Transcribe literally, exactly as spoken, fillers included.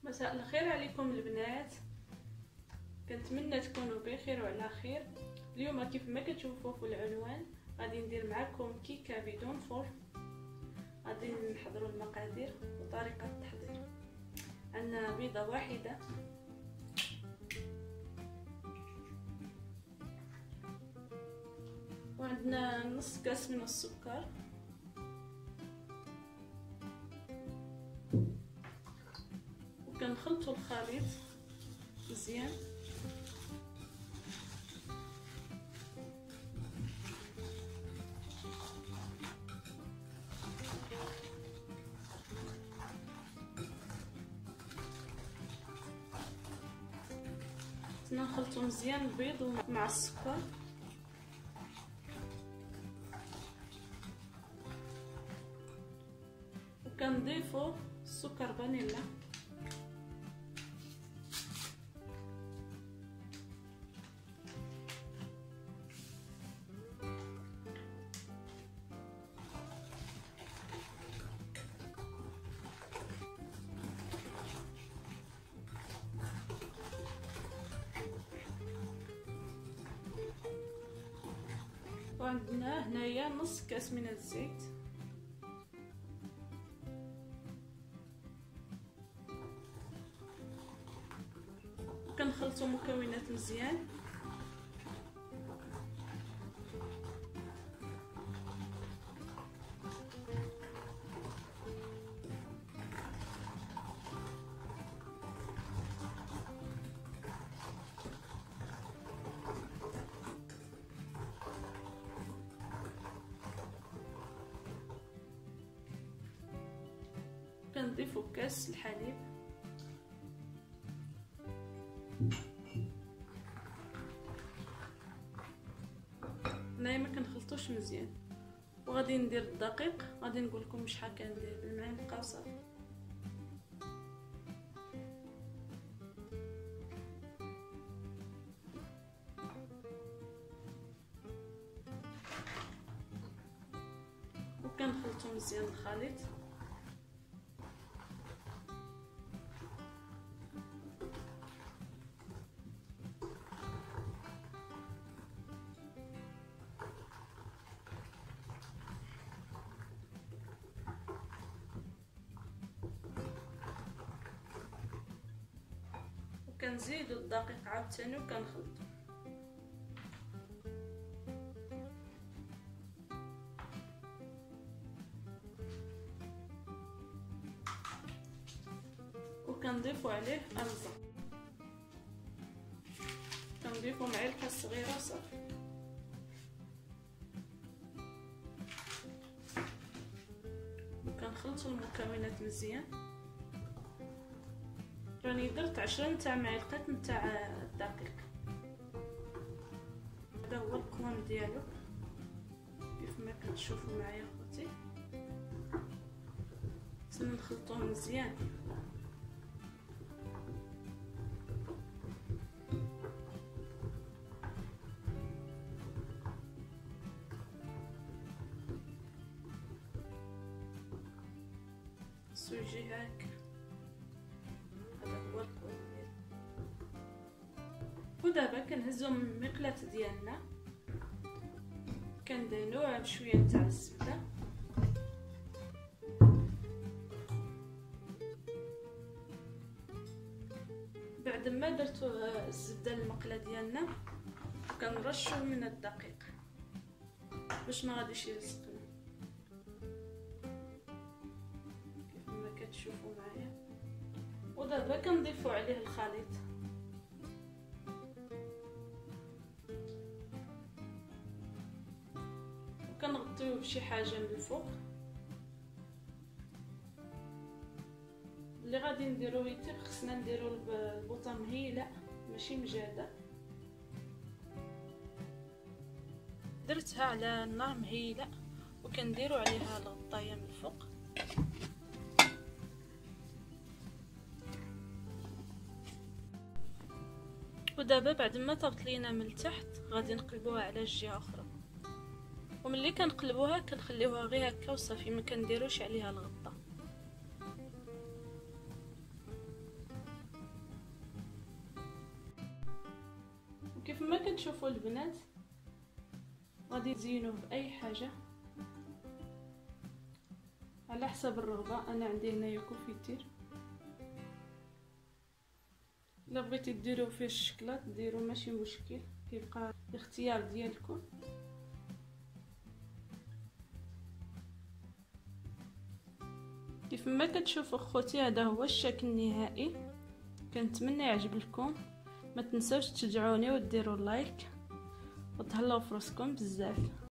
مساء الخير عليكم البنات، كنتمنى تكونوا بخير وعلى خير. اليوم كيف ما كتشوفوا في العنوان غادي ندير معكم كيكه بدون فرن. غادي نحضروا المقادير وطريقه التحضير. عندنا بيضه واحده، وعندنا نص كاس من السكر، وكنخلطوا الخليط مزيان. نخلطوا مزيان البيض مع السكر، وكنضيفوا السكر فانيلا، وعندنا هنايا نص كاس من الزيت، كنخلطوا مكونات مزيان. كنضيفوا كاس الحليب، هنايا ما كنخلطوش مزيان. وغادي ندير الدقيق، غادي نقول لكم شحال كندير بالمعلقه وصافي. وكنخلطوا مزيان الخليط. كنزيدوا الدقيق عاوتاني وكنخلطوا. وكنضيفوا عليه الرز، كنضيفوا معلقه صغيره صافي. وكنخلطوا المكونات مزيان. راني درت عشرة نتاع معلقات نتاع الدقيق. هذا هو القوام ديالو كيف ما كتشوفوا معايا خوتي. نخلطوه مزيان. سوجي هاك، هذا هو القوام ديالو. ودابا كنهزو من المقلاة ديالنا، كندهنوها بشويه نتاع الزبده. بعد ما درتو الزبده المقله ديالنا، كنرشو من الدقيق باش ما غاديش يلصقنا كيف ما كتشوفوا معايا. ودابا كنضيفوا عليه الخليط، وكنغطيوه بشي حاجه من الفوق. اللي غادي نديرو يتر خصنا نديرو البوطه مهيله ماشي مجاده. درتها على النار مهيله، وكنديرو عليها الغطايه من الفوق. ودابا بعد ما طابت لينا من التحت غادي نقلبوها على جهه اخرى. وملي كنقلبوها كنخليوها غير هكا وصافي، ما كنديروش عليها الغطاء. وكيف ما كتشوفوا البنات غادي تزينوه باي حاجه على حسب الرغبه. انا عندي هنايا كونفيتير، الا بغيتي ديروا فيه الشكلاط ديروا ماشي مشكل، كيبقى الاختيار ديالكم. كيف ما كتشوفوا خوتي هذا هو الشكل النهائي. كنتمنى يعجب لكم، ما تنسوش تشجعوني وديروا لايك وتهلاو فراسكم بزاف.